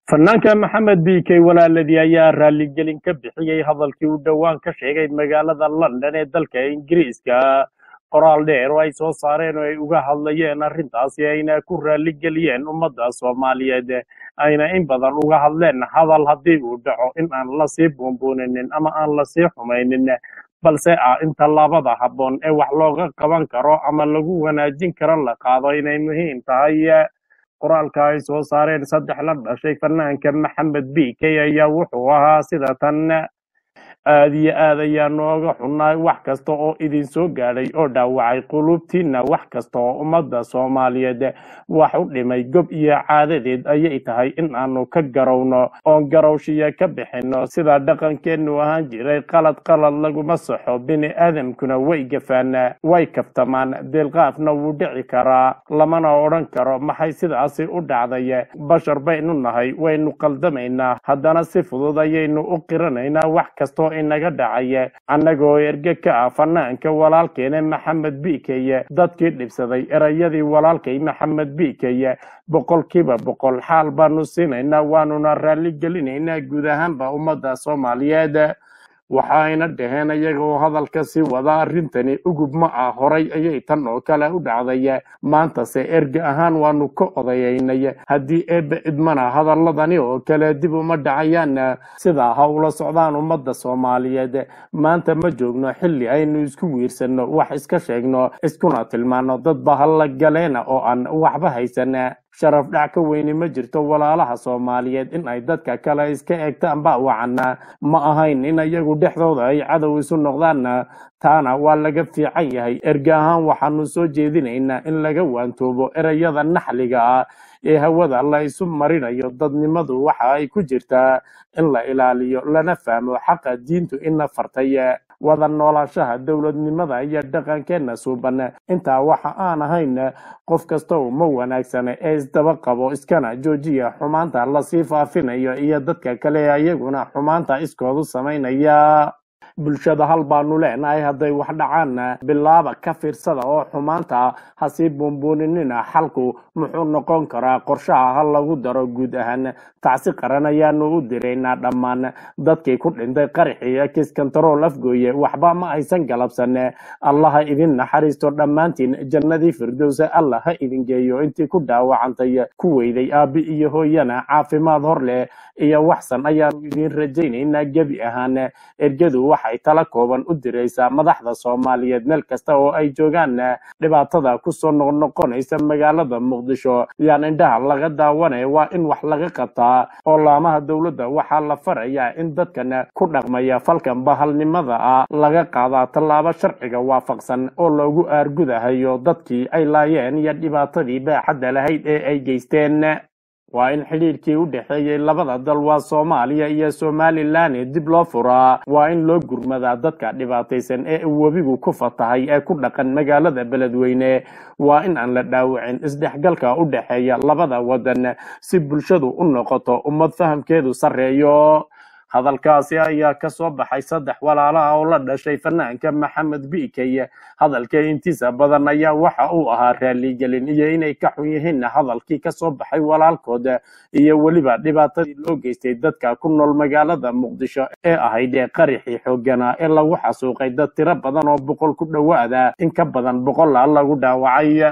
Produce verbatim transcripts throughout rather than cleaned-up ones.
fanaanka maxamed b k walaaladii ayaa raaligelin ka bixiyey hadalkii uu dhowaan ka sheegay magaalada london ee dalka ingiriiska. qoraal dheer oo ay soo saareen oo ay uga hadlayeen arrintaasi ayna ku raaligeliyeen ummadda soomaaliyeed, ayna in badan uga hadleen hadal haddii uu dhaco in aan lasii buunbuuninin ama aan lasii xumaynin, balse ah in tallaabada habboon ee wax looga qaban karo ama lagu wanaajin karo la qaado inay muhiim tahay. qoraalka ay soo saareen saddex la dhashay fanaanka maxamed b k ayaa wuxuu ahaa sida tan: aad iyo aad ayaa nooga xunnaay wax kasta oo idin soo gaadhay oo dhaawacay qulubtiinna. wax kasta oo ummadda soomaaliyeed wax u dhimay gob iyo caadadeed ayay tahay in aanu ka garowno oon garowshiya ka bixinno sida dhaqankeennu ahaan jiray. qalad qalad laguma saxo, bini aadamkuna way gafaan, way kaftamaan, deelqaafna wuu dhici karaa, lamana odhan karo maxay sidaasi u dhacday. bashar baynu nahay, waynu qaldamaynaa, haddana si fudud ayaynu u qiranaynaa wax kastoo inaga dhacay. annagoo erge ka ah fanaanka walaalkeena maxamed b k, dadkii dhibsaday erayadii walaalkay maxamed b k boqolkiiba boqol xaal baanu siinaynaa, waanuna raali gelinaynaa guud ahaanba ummadda soomaaliyeed. waxayna dhaheen iyagoo hadalka sii wada, arrintani ugub ma ah, horay ayay tan oo kale u dhacday, maantase erge ahaan waanu ka odayaynay. haddii eebbe idmana hadaladani oo kale dib uma dhacayaan. sidaa ha ula socdaan ummadda soomaaliyeed. maanta ma joogno xilli aynu isku wiirsanno, wax iska sheegno, iskuna tilmaano dad bahalla galeena oo aan waxba haysan. sharaf dhac ka weyni ma jirto walaalaha soomaaliyeed in ay dadka kale iska eegtaan ba wacan, ma ahayn in iyagu dhexdooda ay cadow isu noqdaan. taana waa laga fiican yahay. erge ahaan waxaanu soo jeedinaynaa in laga waantoobo erayada naxliga ah ee hawada la isu marinayo. dadnimadu waxa ay ku jirtaa in la ilaaliyo lana fahmo xaqa diintu ina fartay, wada noolaanshaha, dowladnimada iyo dhaqankeenna suuban. intaa waxa aan ahayn qof kasta uma wanaagsana ee isdaba qabo, iskana joojiya xumaanta lasii faafinayo iyo dadka kale iyaguna xumaanta iskoodu samaynaya. bulshada hal baanu leenahay, hadday wax dhacaan bilaaba ka fiirsada oo xumaanta ha sii buunbuuninina. xalku muxuu noqon karaa? qorshaha ha lagu daro guud ahaan. tacsi qaran ayaanu u diraynaa dhammaan dadkii ku dhintay qaraxii kiskantarool afgooye. waxba ma aysan galabsan. allah ha idin naxariisto dhammaantiin, jannadii firdowsa allah ha idin geeyo. intii ku dhaawacantay ku weyday aabi iyo hooyana caafimaad hor leh iyo waxsan ayaanu idin rajaynaynaa. gebi ahaan ergadu waxay tala kooban u diraysaa madaxda soomaaliyeed meel kasta oo ay joogaan. dhibaatada kusoo noqnoqonaysa magaalada muqdisho yaan indhaha laga daawanaya, waa in wax laga qabtaa. oo laamaha dowladda waxaa la farayaa in dadkan ku dhaqmaya falkan bahalnimada ah laga qaadaa tallaabo sharciga waafaqsan oo loogu aargudahayo dadkii ay laayeen iyo dhibaatadii baaxadda lahayd ee ay geysteen. waa in xidhiirkii u dhexeeyey labada dal, waa soomaaliya iyo somalilan, dib loo furaa. waa in loo gurmadaa dadka dhibaataysan ee webigu ku fatahay ee ku dhaqan magaalada beledweyne. waa in aan la dhaawicin isdhexgalka u dhexeeya labada wadan si bulshadu u noqoto ummad fahamkeedu sarreeyo. hadalkaasi ayaa ka soo baxay saddex walaalaha oo la dhashay fanaanka maxamed b k. hadalka intiisa badan ayaa waxa uu ahaa raaligelin iyo inay ka xun yihiin hadalkii ka soo baxay walaalkooda iyo weliba dhibaatadii loo geystay dadka ku nool magaalada muqdisho ee ahayd ee qaraxii xoogganaa ee lagu xasuuqay dad tiro badan oo boqol ku dhowaada, in ka badan boqola lagu dhaawacay.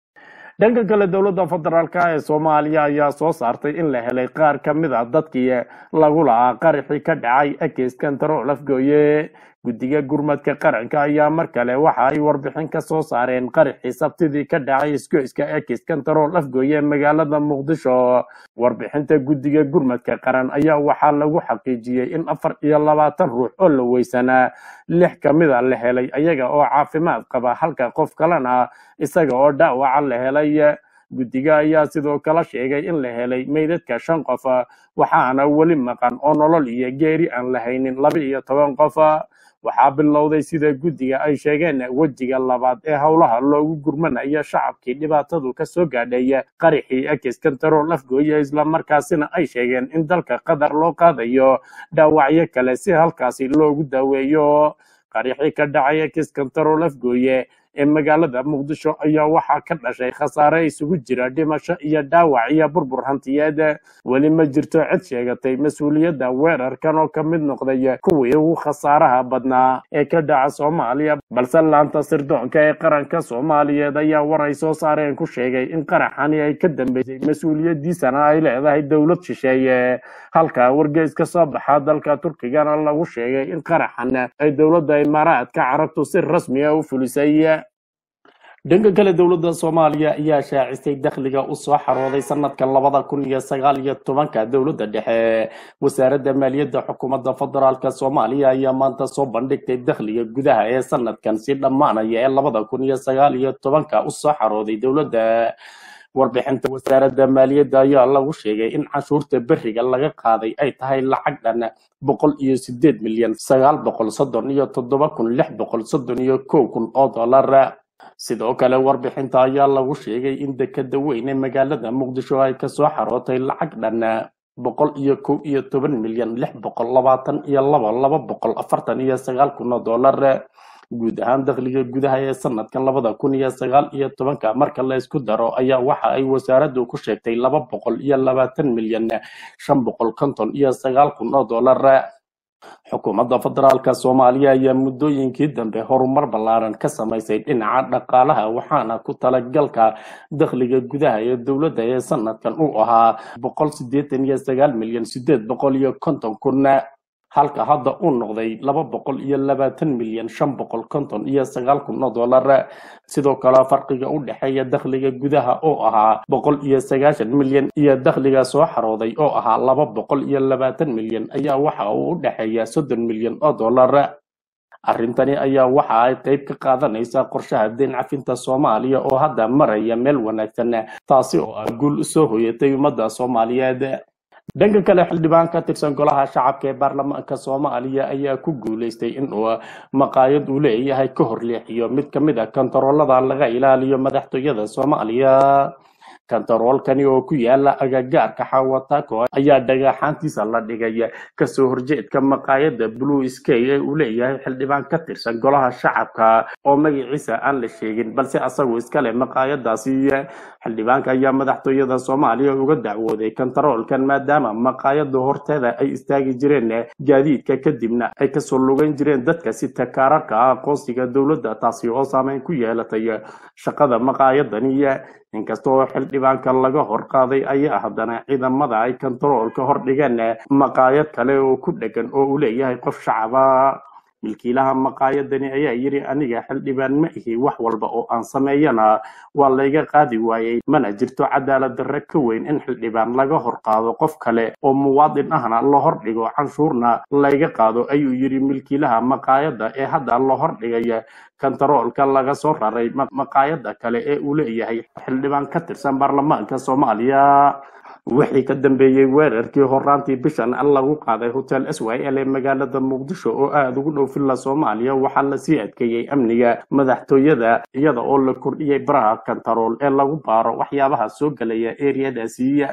dhanka kale, dowladda federaalk ee soomaaliya ayaa soo saartay in la helay qaar ka mid a dadkii lagu la'aa qaraxii ka dhacay kiskantarool afgooye. guddiga gurmadka qaranka ayaa mar kale waxa ay warbixin ka soo saareen qaraxii sabtidii ka dhacay isgoyska kiskantarool afgooye magaalada muqdisho. warbixinta guddiga gurmadka qaran ayaa waxaa lagu xaqiijiyey in afar iyo labaatan ruux oo la weysanaa lix ka mid a la helay iyaga oo caafimaad qaba, halka qof kalena isaga oo dhaawaca la helay. guddiga ayaa sidoo kale sheegay in la helay meydadka shan qof, waxaana weli maqan oo nolol iyo geeri aan lahaynin laba iyo toban qof. waxaa bilowday sida guddiga ay sheegeen wejiga labaad ee howlaha loogu gurmanayo shacabkii dhibaatadu ka soo gaadhay qaraxii kiskantarool afgooye, islamarkaasina ay sheegeen in dalka qatar loo qaadayo dhaawacyo kale si halkaasi loogu daaweeyo. qaraxii ka dhacay kiskantarool afgooye ee magaalada muqdisho ayaa waxaa ka dhashay khasaare isugu jira dhimasho iyo dhaawac iyo burbur hantiyeed. weli ma jirto cid sheegatay mas-uuliyadda weerarkan oo ka mid noqday kuwii ugu khasaaraha badnaa ee ka dhaca soomaaliya, balse laanta sirdoonka ee qaranka soomaaliyeed ayaa war ay soo saareen ku sheegay in qaraxani ay ka dambeysay mas-uuliyadiisana ay leedahay dowlad shisheeye, halka wargeys ka soo baxa dalka turkigana lagu sheegay in qaraxan ay dowladda imaaraadka carabtu si rasmi ah u fulisay. dhanka kale dowladda soomaaliya ayaa shaacisay dakhliga u soo xarooday sanadka labada kun iyo sagaal iyo tobanka. dowladda dhexe wasaaradda maaliyadda xukuumadda federaalka soomaaliya ayaa maanta soo bandhigtay dakhliga gudaha ee sanadkan si dhammaanaya ee labada kun iyo sagaal iyo tobanka u soo xarooday dowladda. warbixinta wasaaradda maaliyadda ayaa lagu sheegay in canshuurta beriga laga qaaday ay tahay lacag dhan boqol iyo sideed milyan sagaal boqol soddon iyo toddoba kun lix boqol soddon iyo kow kun oo dollar. sidoo kale warbixinta ayaa lagu sheegay in dekeda weyn ee magaalada muqdisho ay kasoo xarootay lacag dhan boqol iyo kow iyo toban milyan lix boqol labaatan iyo laba laba boqol afartan iyo sagaal kun oo dollar. guud ahaan dakhliga gudaha ee sanadkan labada kun iyo sagaal iyo tobanka marka la isku daro ayaa waxa ay wasaaraddu ku sheegtay laba boqol iyo labaatan milyan shan boqol konton iyo sagaal kun oo dollar. xukuumadda federaalka soomaaliya ayaa muddooyinkii dambe horumar ballaaran ka samaysay dhinaca dhaqaalaha, waxaana ku talagalka dakhliga gudaha ee dowladda ee sanadkan uu ahaa boqol siddeetan iyo sagaal milyan sideed boqol iyo konton kun, halka hadda uu noqday laba boqol iyo labaatan milyan shan boqol konton iyo sagaal kun oo dollar. sidoo kale farqiga u dhexeeya dakhliga gudaha oo ahaa boqol iyo sagaashan milyan iyo dakhliga soo xarooday oo ahaa laba boqol iyo labaatan milyan ayaa waxa uu u dhexeeya soddon milyan oo dollar. arrintani ayaa waxa ay qayb ka qaadanaysaa qorshaha deyn cafinta soomaaliya oo hadda maraya meel wanaagsan, taasi oo ah guul u soo hoyatay ummadda soomaaliyeed. dhanka kale xildhibaan ka tirsan golaha shacabka ee baarlamaanka soomaaliya ayaa ku guuleystay inuu maqaayad uu leeyahay ka hor leexiyo mid ka mid ah kantaroolada laga ilaaliyo madaxtooyada soomaaliya. kantaroolkani oo ku yaala agagaarka xawataako ayaa dhagaxaantiisa la dhigay kasoo horjeedka maqaayada blue sky ee uu leeyahay xildhibaan ka tirsan golaha shacabka oo magaciisa aan la sheegin balse asagoo iskale maqaayadaasi. xildhibaanka ayaa madaxtooyada soomaaliya uga dacwooday kantaroolkan maadaama maqaayada horteeda ay istaagi jireen gaadiidka kadibna ay kasoo lugan jireen dadka sita kaararka aqoonsiga dowladda, taasi oo saameyn ku yeelatay shaqada maqaayadani. inkastoo xildhibaanka laga hor qaaday ayaa haddana ciidamada ay kantaroolka hor dhigeen maqaayad kale oo ku dhegan oo uu leeyahay qof shacaba. milkiilaha maqaayadani ayaa yidhi aniga xildhibaan ma ihi, wax walba oo aan sameeyana waa layga qaadi waayey, mana jirto cadaalad darre ka weyn in xildhibaan laga hor qaado qof kale oo muwaadin ahna la hor dhigo canshuurna layga qaado, ayuu yidhi milkiilaha maqaayada ee hadda la hor dhigay kantaroolka laga soo raray maqaayada kale ee uu leeyahay xildhibaan ka tirsan baarlamaanka soomaaliya. wixii ka dambeeyey weerarkii horaantii bishan lagu qaaday hotel s y l ee magaalada muqdisho oo aada ugu dhow villa soomaaliya, waxaa lasii adkeeyey amniga madaxtooyada iyada oo la kordhiyey baraha kantarool ee lagu baaro waxyaabaha soo gelaya eriyadaasi.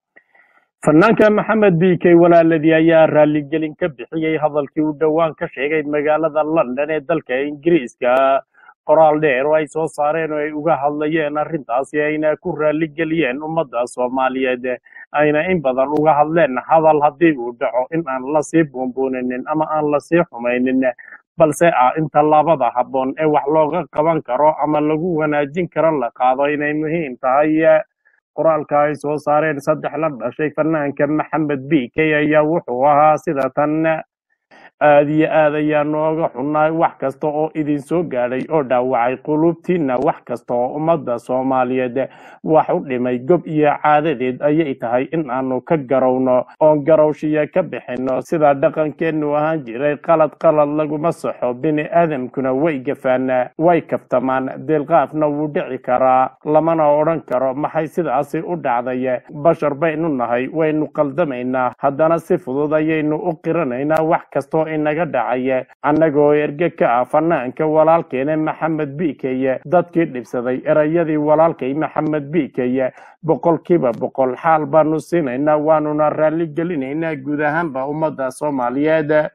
fanaanka maxamed b k walaaladii ayaa raaligelin ka bixiyey hadalkii uu dhowaan ka sheegay magaalada london ee dalka ingiriiska. qoraal dheer oo ay soo saareen oo ay uga hadlayeen arrintaasi ayna ku raaligeliyeen ummadda soomaaliyeed, ayna in badan uga hadleen hadal haddii uu dhaco in aan lasii buunbuuninin ama aan lasii xumaynin, balse ah in tallaabada habboon ee wax looga qaban karo ama lagu wanaajin karo la qaado inay muhiim tahay. qoraalka ay soo saareen saddex la dhashay fanaanka maxamed b k ayaa wuxuu ahaa sida tan: aad iyo aad ayaa nooga xunnaay wax kasta oo idin soo gaadhay oo dhaawacay qulubtiinna, wax kasta oo ummadda soomaaliyeed wax u dhimay gob iyo caadadeed ayay tahay in aanu ka garowno oon garowshiya ka bixinno sida dhaqankeennu ahaan jiray. qalad qalad laguma saxo, bini aadamkuna way gafaan, way kaftamaan, deelqaafna wuu dhici karaa, lamana odhan karo maxay sidaasi u dhacday. bashar baynu nahay, waynu qaldamaynaa, haddana si fudud ayaynu u qiranaynaa wax kastoo inaga dhacay. annagoo erge ka ah fanaanka walaalkeena maxamed b k, dadkii dhibsaday erayadii walaalkay maxamed b k boqolkiiba boqol xaal baanu siinaynaa, waanuna raali gelinaynaa guud ahaanba ummadda soomaaliyeed.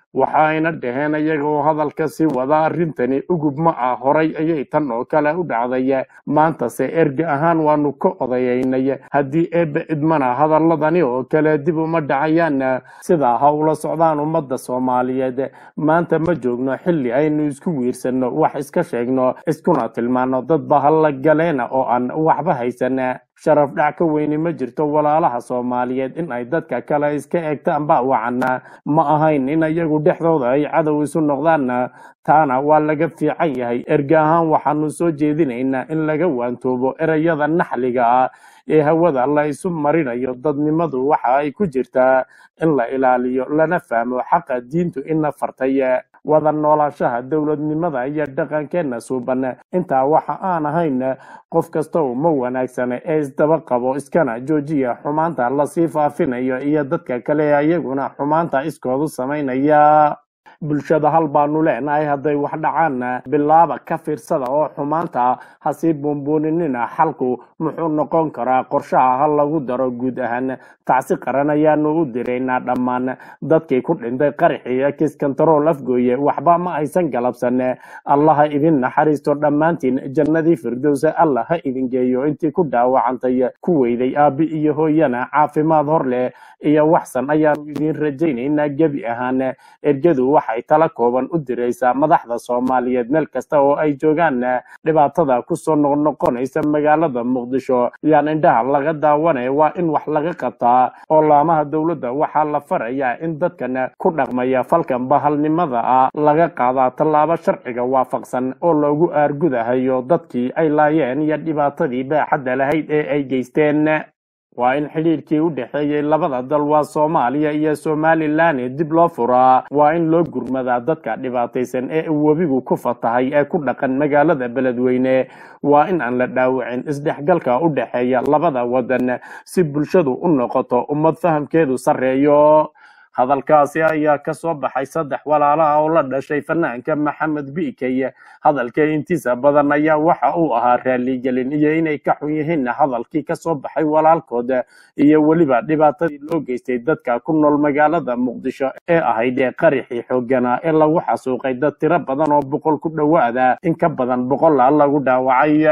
waxayna dhaheen iyagoo hadalka sii wada arrintani ugub ma ah horay ayay tan oo kale u dhacday maantase erge ahaan waanu ka odayaynay haddii eebbe idmana hadaladani oo kale dib uma dhacayaan sidaa ha ula socdaan ummadda soomaaliyeed maanta ma joogno xilli aynu isku wiirsanno wax iska sheegno iskuna tilmaano dad bahalla galeena oo aan waxba haysan sharaf dhac ka weyni ma jirto walaalaha soomaaliyeed in ay dadka kale iska eegtaan ba wacan ma ahayn in iyagu dhexdooda ay cadow isu noqdaan taana waa laga fiican yahay erge ahaan waxaanu soo jeedinaynaa in laga waantoobo erayada naxliga ah ee hawada la isu marinayo dadnimadu waxa ay ku jirtaa in la ilaaliyo lana fahmo xaqa diintu ina fartay wada noolaanshaha dowladnimada iyo dhaqankeena suuban intaa waxa aan ahayn qof kasta uma wanaagsana ee isdaba qabo iskana joojiya xumaanta lasii faafinayo iyo dadka kale iyaguna xumaanta iskoodu samaynaya bulshada hal baanu leenahay hadday wax dhacaan bilaaba ka fiirsada oo xumaanta ha sii buunbuuninina xalku muxuu noqon karaa qorshaha ha lagu daro guud ahaan tacsi qaran ayaanu u diraynaa dhammaan dadkii ku dhintay qaraxii kiskantarool afgooye waxba ma aysan galabsan allaha idin naxariisto dhammaantiin jannadii firdowsa allah ha idin geeyo intii ku dhaawacantay ku weyday aabi iyo hooyana caafimaad hor leh iyo waxsan ayaanu idin rajaynaynaa gebi ahaan ergadu waxay tala kooban u diraysaa madaxda soomaaliyeed meel kasta oo ay joogaan dhibaatada kusoo noqnoqonaysa magaalada muqdisho yaan indhaha laga daawanaya waa in wax laga qabtaa oo laamaha dowladda waxaa la farayaa in dadkan ku dhaqmaya falkan bahalnimada ah laga qaadaa tallaabo sharciga waafaqsan oo loogu aargudahayo dadkii ay laayeen iyo dhibaatadii baaxadda lahayd ee ay geysteen waa in xidhiirkii u dhexeeyey labada dal waa soomaaliya iyo somalilan dib loo furaa waa in loo gurmadaa dadka dhibaataysan ee webigu ku fatahay ee ku dhaqan magaalada beledweyne waa in aan la dhaawicin isdhexgalka u dhexeeya labada wadan si bulshadu u noqoto ummad fahamkeedu sarreeyo hadalkaasi ayaa ka soo baxay saddex walaalaha oo la dhashay fanaanka maxamed biikey hadalka intiisa badan ayaa waxa uu ahaa raaligelin iyo inay ka xun yihiin hadalkii ka soo baxay walaalkooda iyo weliba dhibaatadii loo geystay dadka ku nool magaalada muqdisho ee ahayd ee qaraxii xoogana ee lagu xasuuqay dad tiro badan oo boqol ku dhowaada in ka badan boqola lagu dhaawacay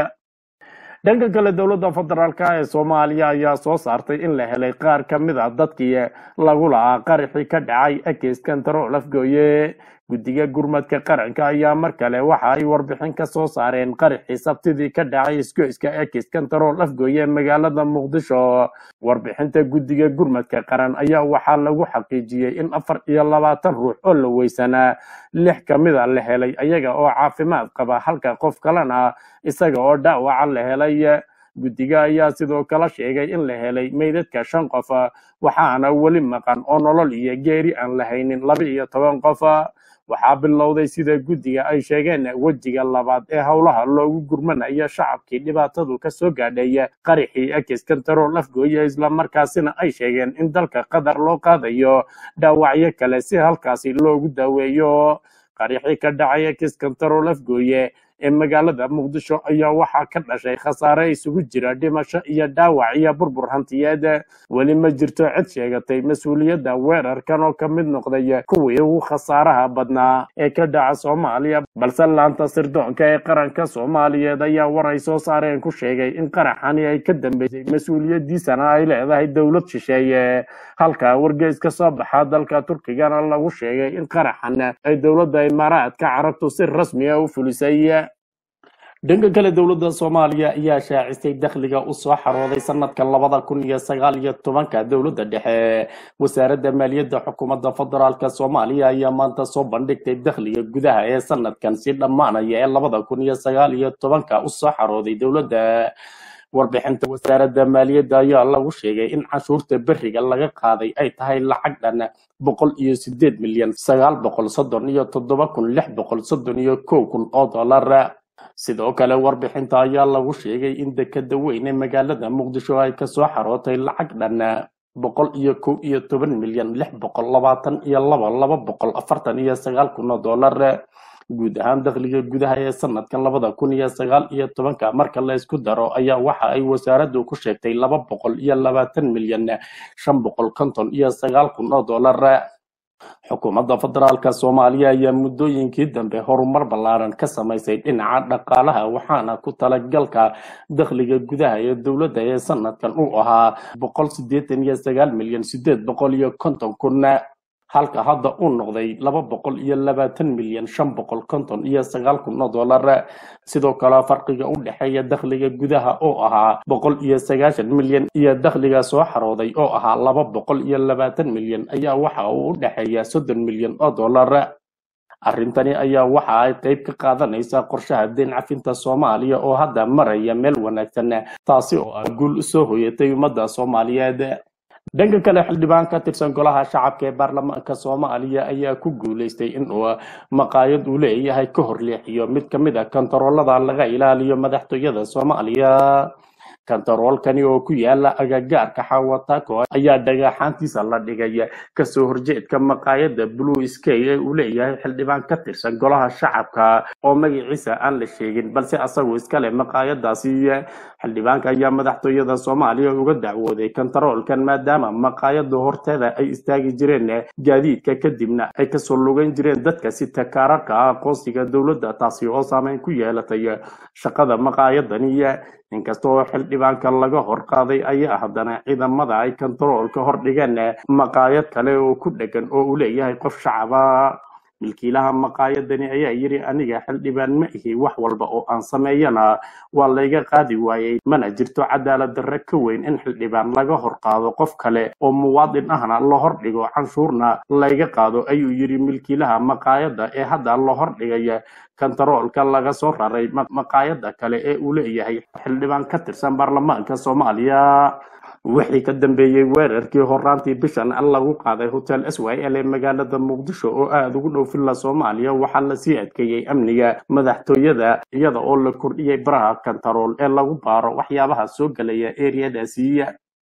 dhanka kale dowladda federaalka ee soomaaliya ayaa soo saartay in la helay qaar ka mid a dadkii lagu la'aa qaraxii ka dhacay ekis kantarool afgooye guddiga gurmadka qaranka ayaa mar kale waxa ay warbixin ka soo saareen qaraxii sabtidii ka dhacay isgoyska ekis kantarool afgooye magaalada muqdisho warbixinta guddiga gurmadka qaran ayaa waxaa lagu xaqiijiyey in afar iyo labaatan ruux oo la weysanaa lix ka mid a la helay ayaga oo caafimaad qaba halka qof kalena isaga oo dhaawaca la helay guddiga ayaa sidoo kale sheegay in la helay meydadka shan qof waxaana weli maqan oo nolol iyo geeri aan lahaynin laba iyo toban qof waxaa bilowday sida guddiga ay sheegeen wejiga labaad ee howlaha loogu gurmanayo shacabkii dhibaatadu ka soo gaadhay qaraxii ekis kantarool afgooye islamarkaasina ay sheegeen in dalka qatar loo qaadayo dhaawacyo kale si halkaasi loogu daaweeyo qaraxii ka dhacay ekis kantarool afgooye ee magaalada muqdisho ayaa waxaa ka dhashay khasaare isugu jira dhimasho iyo dhaawac iyo burbur hantiyeed weli ma jirto cid sheegatay mas-uuliyadda weerarkan oo ka mid noqday kuwii ugu khasaaraha badnaa ee ka dhaca soomaaliya balse laanta sirdoonka ee qaranka soomaaliyeed ayaa war ay soo saareen ku sheegay in qaraxani ay ka dambeysay mas-uuliyaddiisana ay leedahay dowlad shisheeye halka wargeys ka soo baxa dalka turkigana lagu sheegay in qaraxan ay dowladda imaaraadka carabtu si rasmi ah u fulisay dhanka kale dowladda soomaaliya ayaa shaacisay dakhliga u soo xarooday sanadka labada kun iyo sagaal iyo tobanka dowladda dhexe wasaaradda maaliyadda xukuumadda federaalka soomaaliya ayaa maanta soo bandhigtay dakhliga gudaha ee sanadkan si dhammaanaya ee labada kun iyo sagaal iyo tobanka u soo xarooday dowladda warbixinta wasaaradda maaliyadda ayaa lagu sheegay in canshuurta beriga laga qaaday ay tahay lacag dhan boqol iyo sideed milyan sagaal boqol soddon iyo toddoba kun lix boqol soddon iyo kow kun oo dollar sidoo kale warbixinta ayaa lagu sheegay in dekada weyn ee magaalada muqdisho ay kasoo xarootay lacag dhan boqol iyo kow iyo toban milyan lix boqol labaatan iyo laba laba boqol afartan iyo sagaal kun oo dollar guud ahaan dakhliga gudaha ee sanadkan labada kun iyo sagaal iyo tobanka marka la isku daro ayaa waxa ay wasaaraddu ku sheegtay laba boqol iyo labaatan milyan shan boqol konton iyo sagaal kun oo dollar xukuumadda federaalka Soomaaliya ayaa muddooyinkii dambe horumar ballaaran ka samaysay dhinaca dhaqaalaha waxaana ku talagalka dakhliga gudaha ee dowladda ee sanadkan uu ahaa boqol siddeetan iyo sagaal milyan siddeed boqol iyo konton kun halka hadda uu noqday laba boqol iyo labaatan milyan shan boqol konton iyo sagaal kun oo dollar sidoo kale farqiga u dhexeeya dakhliga gudaha oo ahaa boqol iyo sagaashan milyan iyo dakhliga soo xarooday oo ahaa laba boqol iyo labaatan milyan ayaa waxa uu u dhexeeya soddon milyan oo dollar arrintani ayaa waxa ay qayb ka qaadanaysaa qorshaha deyn cafinta Soomaaliya oo hadda maraya meel wanaagsan taasi oo ah guul soo hoyatay ummadda Soomaaliyeed dhanka kale xildhibaan ka tirsan golaha shacabka ee baarlamaanka Soomaaliya ayaa ku guuleystay in uu maqaayad uu leeyahay ka hor leexiyo mid ka mid ah kantaroolada laga ilaaliyo madaxtooyada Soomaaliya kantaroolkani oo ku yaala agagaarka Xawatako ayaa dhagaxaantiisa la dhigay kasoo horjeedka maqaayada Blue Sky ee uu leeyahay xildhibaan ka tirsan golaha shacabka oo magaciisa aan la sheegin balse asagu iska leh maqaayadaasi xildhibaanka ayaa madaxtooyada Soomaaliya uga dacwooday kantaroolkan maadaama maqaayada horteeda ay istaagi jireen gaadiidka kadibna ay kasoo lugayn jireen dadka si takaararka aqoonsiga dowladda taasi oo saameyn ku yeelatay shaqada maqaayadani inkastoo xildhibaanka laga hor qaaday ayaa haddana ciidamada ay kantaroolka hor dhigeen maqaayad kale oo ku dhegan oo uu leeyahay qof shacaba milkiilaha maqaayadani ayaa yiri aniga xildhibaan ma ihi wax walba oo aan sameeyana waa layga qaadi waayay mana jirto cadaalad darre ka weyn in xildhibaan laga hor qaado qof kale oo muwaadin ahna la hor dhigo canshuurna layga qaado ayuu yiri milkiilaha maqaayada ee hadda la hor dhigaya kantaroolka laga soo raray maqaayada kale ee uu leeyahay xildhibaan ka tirsan baarlamaanka Soomaaliya wixii ka dambeeyay weerarkii horaantii bishan lagu qaaday hotel S Y L ee magaalada Muqdisho oo aad ugu dhow filla Soomaaliya waxaa la sii adkeeyay amniga madaxtooyada iyada oo la kordhiyay baraha kantarool ee lagu baaro waxyaabaha soo galaya area-daasi